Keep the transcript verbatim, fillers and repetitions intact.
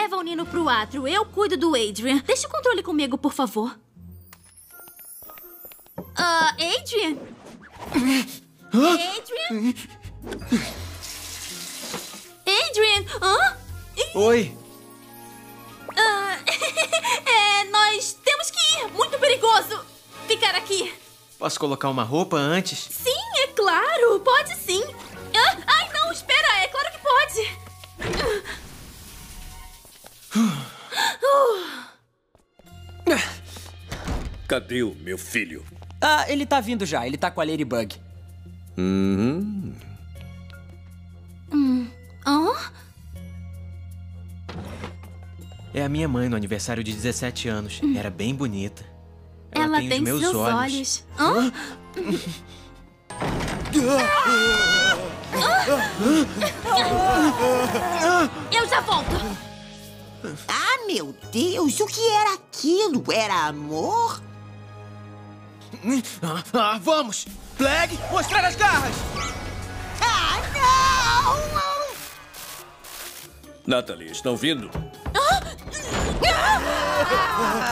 Leva o Nino pro átrio. Eu cuido do Adrian. Deixa o controle comigo, por favor. Ah, Adrian? Adrian? Adrian? Hã? Oi. Ah, é, nós temos que ir. Muito perigoso ficar aqui. Posso colocar uma roupa antes? Sim, é claro. Pode sim. Ah, ai, não, espera. É claro que pode. Cadê o meu filho? Ah, ele tá vindo já. Ele tá com a Ladybug. Uhum. Hum. Hã? É a minha mãe no aniversário de dezessete anos. Era bem bonita. Ela, Ela tem, tem os meus seus olhos. olhos. Hã? Eu já volto. Ah, meu Deus, o que era aquilo? Era amor? Ah, ah, vamos! Flag, mostrar as garras! Ah, não! Natalie, estão vindo?